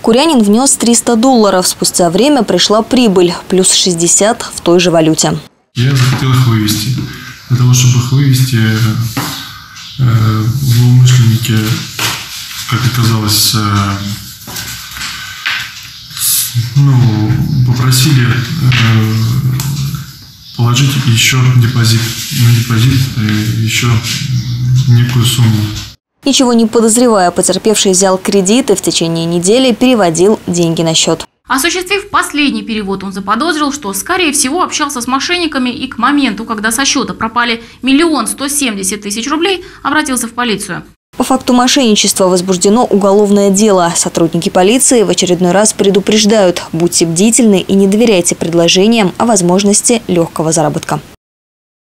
Курянин внес $300. Спустя время пришла прибыль – плюс 60 в той же валюте. Я захотел их вывести. Для того, чтобы их вывести, злоумышленники, как оказалось, попросили положить еще на депозит еще некую сумму. Ничего не подозревая, потерпевший взял кредит и в течение недели переводил деньги на счет. Осуществив последний перевод, он заподозрил, что, скорее всего, общался с мошенниками и к моменту, когда со счета пропали 1 170 000 рублей, обратился в полицию. По факту мошенничества возбуждено уголовное дело. Сотрудники полиции в очередной раз предупреждают: будьте бдительны и не доверяйте предложениям о возможности легкого заработка.